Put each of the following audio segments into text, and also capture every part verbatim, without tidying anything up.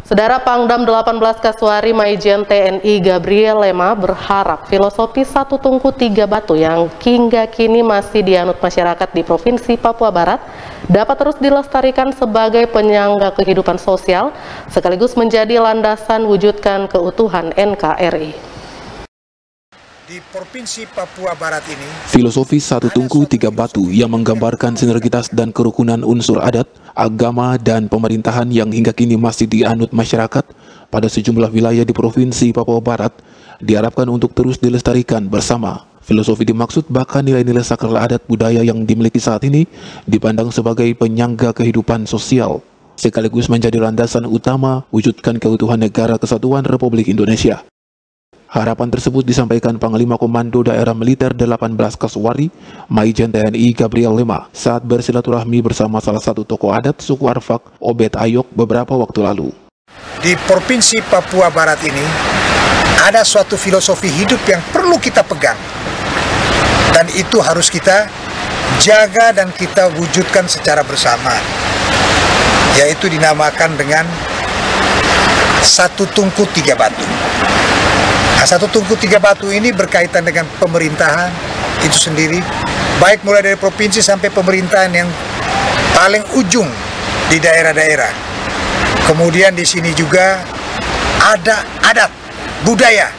Saudara Pangdam delapan belas Kasuari Maijen T N I Gabriel Lema berharap filosofi satu tungku tiga batu yang hingga kini masih dianut masyarakat di Provinsi Papua Barat dapat terus dilestarikan sebagai penyangga kehidupan sosial sekaligus menjadi landasan wujudkan keutuhan N K R I. Di Provinsi Papua Barat ini, filosofi satu tungku tiga batu yang menggambarkan sinergitas dan kerukunan unsur adat, agama, dan pemerintahan yang hingga kini masih dianut masyarakat pada sejumlah wilayah di Provinsi Papua Barat diharapkan untuk terus dilestarikan bersama. Filosofi dimaksud bahkan nilai-nilai sakral adat budaya yang dimiliki saat ini dipandang sebagai penyangga kehidupan sosial, sekaligus menjadi landasan utama wujudkan keutuhan negara kesatuan Republik Indonesia. Harapan tersebut disampaikan Panglima Komando Daerah Militer delapan belas Kasuari, Maijen T N I Gabriel Lema, saat bersilaturahmi bersama salah satu tokoh adat suku Arfak, Obed Ayok, beberapa waktu lalu. Di Provinsi Papua Barat ini, ada suatu filosofi hidup yang perlu kita pegang. Dan itu harus kita jaga dan kita wujudkan secara bersama. Yaitu dinamakan dengan satu tungku tiga batu. Nah, satu tungku tiga batu ini berkaitan dengan pemerintahan itu sendiri, baik mulai dari provinsi sampai pemerintahan yang paling ujung di daerah-daerah. Kemudian di sini juga ada adat, budaya.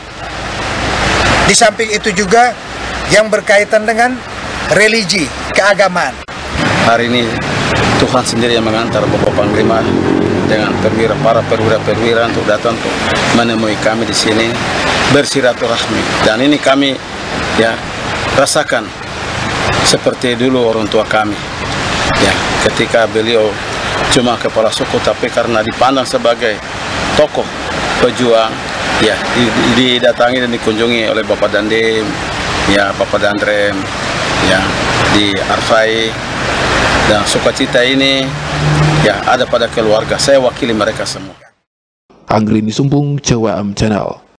Di samping itu juga yang berkaitan dengan religi, keagamaan. Hari ini Tuhan sendiri yang mengantar Bapak Panglima dengan perwira, para perwira-perwira untuk datang untuk menemui kami di sini bersilaturahmi. Dan ini kami ya rasakan seperti dulu orang tua kami. Ya, ketika beliau cuma kepala suku tapi karena dipandang sebagai tokoh pejuang, ya didatangi dan dikunjungi oleh Bapak Dandim, ya Bapak Dandrem, ya di Arfai. Dan sukacita ini ya ada pada keluarga. Saya wakili mereka semua. Anggrini Sumbung, C W M Channel.